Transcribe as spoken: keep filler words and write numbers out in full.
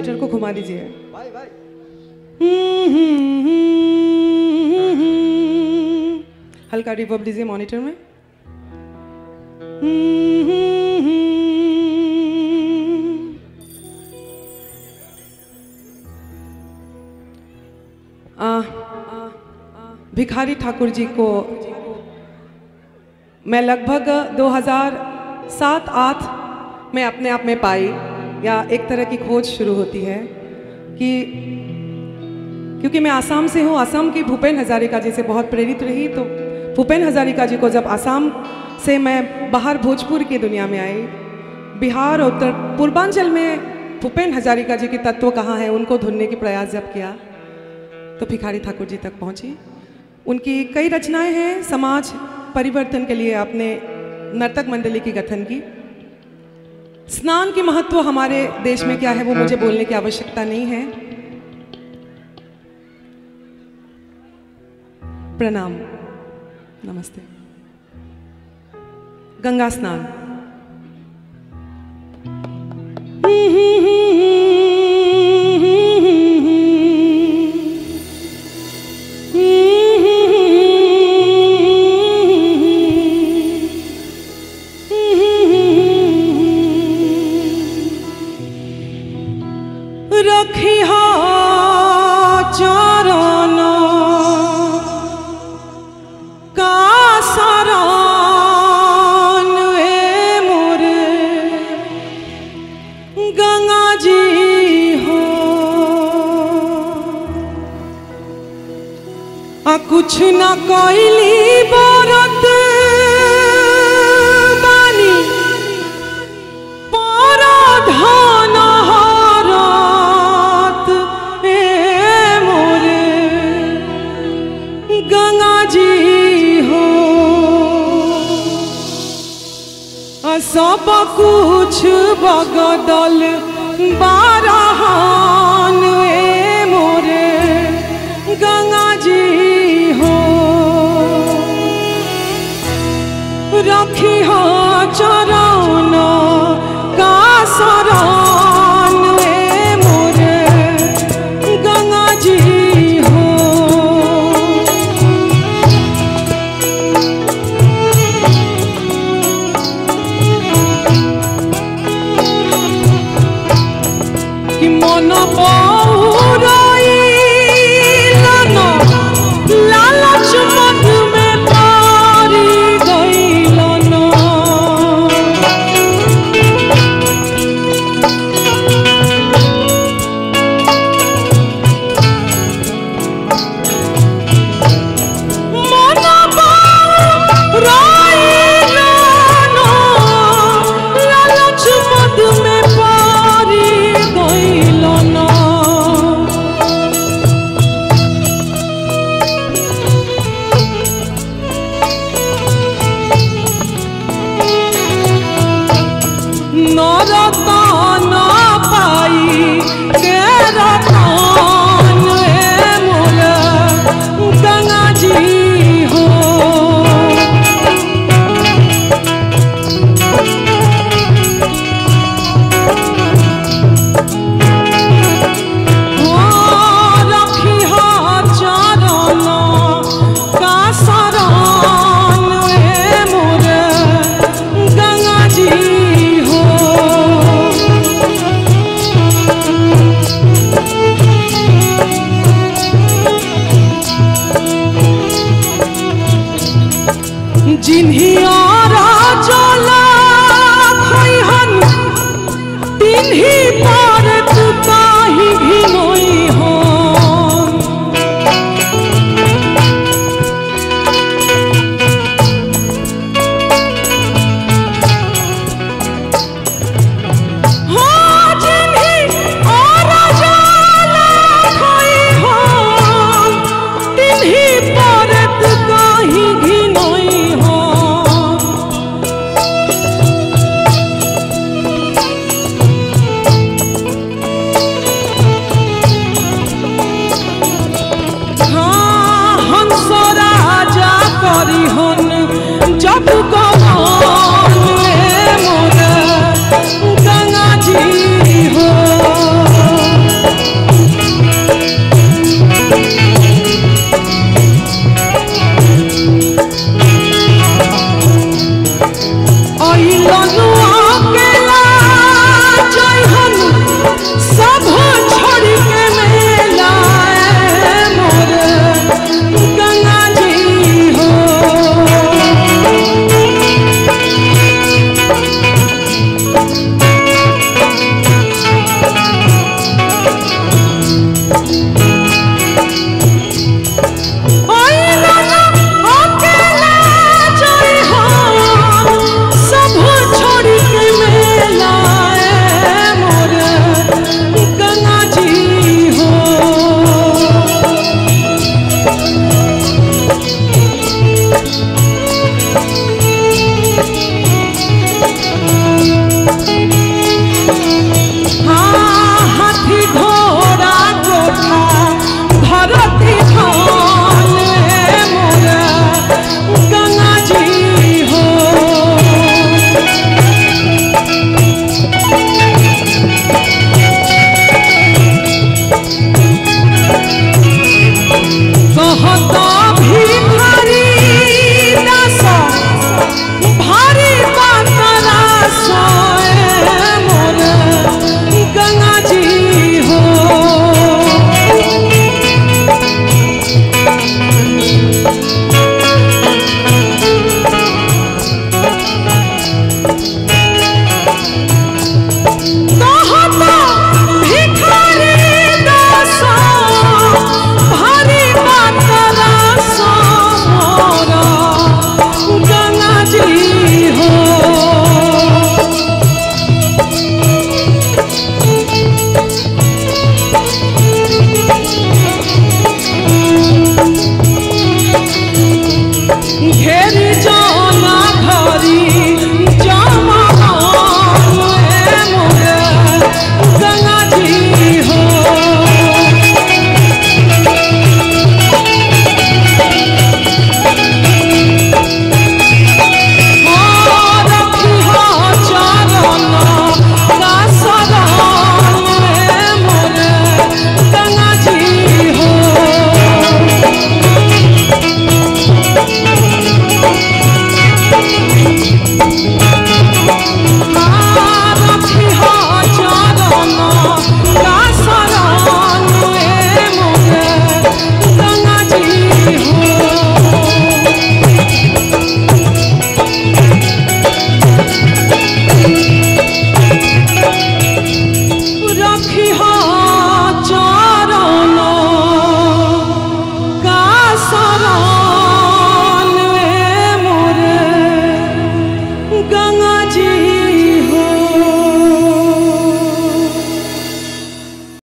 Monitor को घुमा दीजिए। भाई भाई हल्का रिवर्ब दीजिए मॉनिटर में। आ, भिखारी ठाकुर जी को मैं लगभग दो हज़ार सात आठ में अपने आप में पाई, या एक तरह की खोज शुरू होती है कि क्योंकि मैं आसाम से हूँ, आसाम की भूपेन हजारिका जी से बहुत प्रेरित रही। तो भूपेन हजारिका जी को जब आसाम से मैं बाहर भोजपुर की दुनिया में आई, बिहार और उत्तर पूर्वांचल में भूपेन हजारिका जी के तत्व कहाँ हैं उनको ढूंढने की प्रयास जब किया तो भिखारी ठाकुर जी तक पहुँची। उनकी कई रचनाएं हैं समाज परिवर्तन के लिए, आपने नर्तक मंडली की गठन की। स्नान की महत्व हमारे देश में क्या है वो मुझे बोलने की आवश्यकता नहीं है। प्रणाम, नमस्ते। गंगा स्नान। रखिया चरण का शरण ए मोर गंगा जी हो। आ कुछ न कैली बरत बानी पराधन सब कुछ बगदल बारहान ए मोरे गंगा जी हो। रखी हो चरण का शरण ए मोरे गंगा जी हो। मन पौराइलन लालच मद में पारी गइलन। मन पौराइलन लालच मद में पारी गइलन। नरतन पाई के रतन ए मोर गंगा जी हो। रखी हो चरण का शरण ए मोर गंगा जी हो। जिन्हियारा जला खैहन तिन्ही पर तू काही घिनोई हो। जिन्हियारा जला खैहन तिन्ही पर तू काही घिनोई हो। गंगा